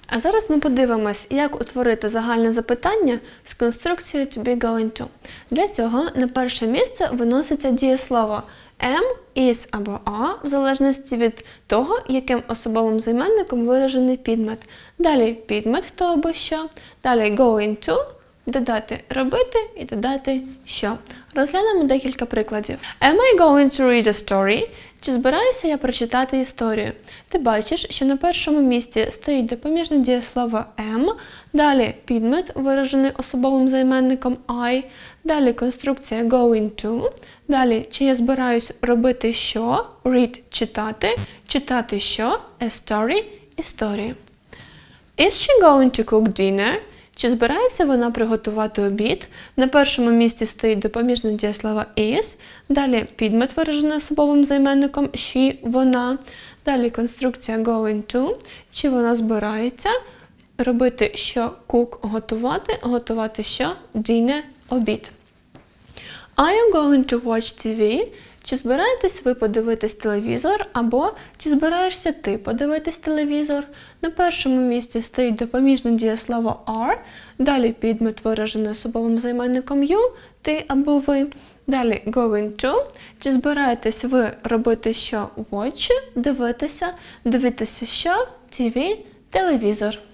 А зараз ми подивимось, як утворити загальне запитання з конструкцією to be going to. Для цього на перше місце виноситься дієслово am, is або are, в залежності від того, яким особовим займенником виражений підмет. Далі підмет хто або що, далі going to, додати робити і додати що. Розглянемо декілька прикладів. Am I going to read a story? Чи збираюся я прочитати історію? Ти бачиш, що на першому місці стоїть допоміжне дієслово am, далі підмет, виражений особовим займенником I, далі конструкція going to, далі чи я збираюсь робити що, read – читати, читати що, a story – історію. Is she going to cook dinner? Чи збирається вона приготувати обід? На першому місці стоїть допоміжне дієслово is, далі підмет, виражений особовим займенником she, вона, далі конструкція going to, чи вона збирається робити що, cook, готувати, готувати що, dinner, обід. Are you going to watch TV? Чи збираєтесь ви подивитись телевізор, або чи збираєшся ти подивитись телевізор? На першому місці стоїть допоміжне дієслово are, далі підмет, виражений особовим займенником you, ти або ви. Далі going to, чи збираєтесь ви робити що, watch, дивитися що, TV, телевізор.